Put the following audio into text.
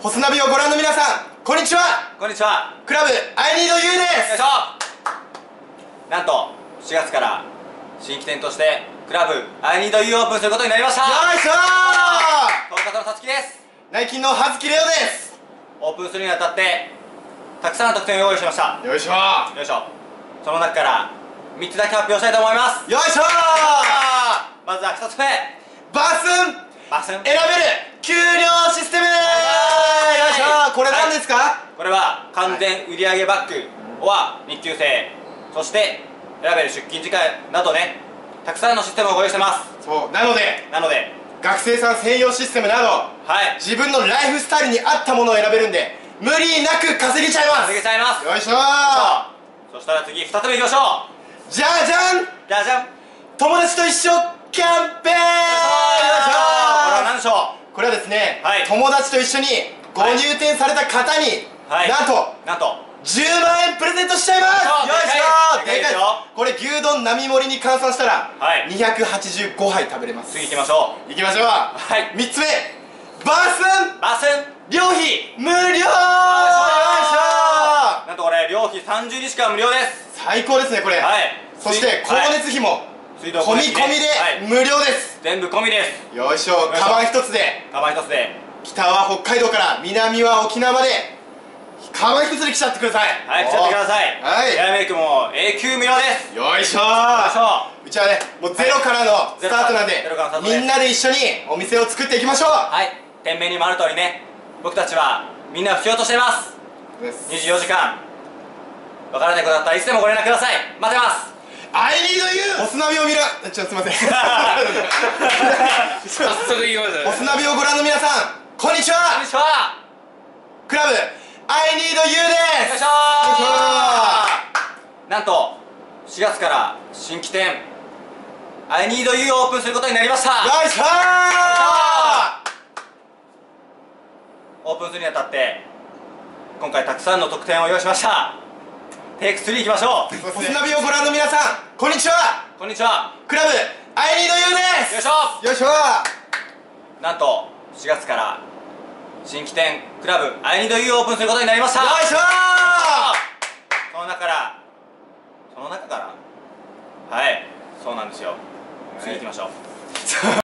細ナビをご覧の皆さん、こんにちは。 こんにちは。 クラブ I need you です。 よいしょ。なんと4月から新規店としてクラブ I need you をオープンすることになりました。 よいしょー。 東方のたつきです。 内勤の葉月レオです。 オープンするにあたってたくさんの特典を用意しました。 よいしょー。 よいしょ。その中から3つだけ発表したいと思います。 よいしょー。 まずは1つ目、 バスン選べる給料システム。よいしょー。これ何ですか？ これは完全売上バックは日給制、そして選べる出勤時間などね、たくさんのシステムをご用意してます。 そうなので学生さん専用システムなど、自分のライフスタイルに合ったものを選べるんで無理なく稼げちゃいます。 稼げちゃいます。 よいしょー。 そしたら次2つ目いきましょう。 じゃじゃん。 じゃじゃん。 友達と一緒キャンペーン。よいしょー。これは何でしょう？ これはですね、友達と一緒にご入店された方に、なんと10万円プレゼントしちゃいます。よいしょー。でかいです。これ牛丼並盛りに換算したら285杯食べれます。 次行きましょう。 行きましょう。3つ目、バスン料費無料。よいしょー。 なんとこれ料費30日間無料です。最高ですねこれ。そして光熱費も込み込みで無料です。 全部込みです。 よいしょ。カバン一つで北は北海道から南は沖縄までカバン一つで来ちゃってください。 来ちゃってください。ヘアメイクも永久無料です。 よいしょー。うちはねもうゼロからのスタートなんで、みんなで一緒にお店を作っていきましょう。 店名にもある通りね、僕たちはみんなを必要としています。24時間わからないことだったらいつでもご連絡ください。待ってます。 I need you。細ナビを見る。すいません。 早速言います。 細ナビをご覧の皆さん、こんにちは。 こんにちは。 クラブ I need you です。 よいしょー。なんと4月から新規店 I need you をオープンすることになりました。 よいしょー。 オープンするにあたって今回たくさんの特典を用意しました。テイク3いきましょう。 細ナビをご覧の皆さん、こんにちは。 こんにちは。 クラブ I need you です。 よいしょよいしょ。 なんと4月から新規店クラブ I need you をオープンすることになりました。 よいしょー。 その中からそうなんですよ。次行きましょう。